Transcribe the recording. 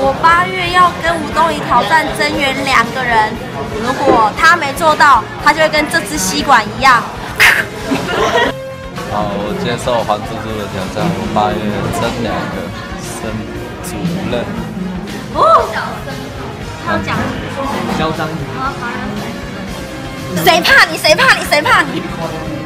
我8月要跟吴东仪挑战增援2个人，如果他没做到，他就会跟这只吸管一样。 好，我接受黄猪猪的挑战，我8月增2个升主任。 哦，他要讲嚣张。 谁怕你？谁怕你？谁怕你？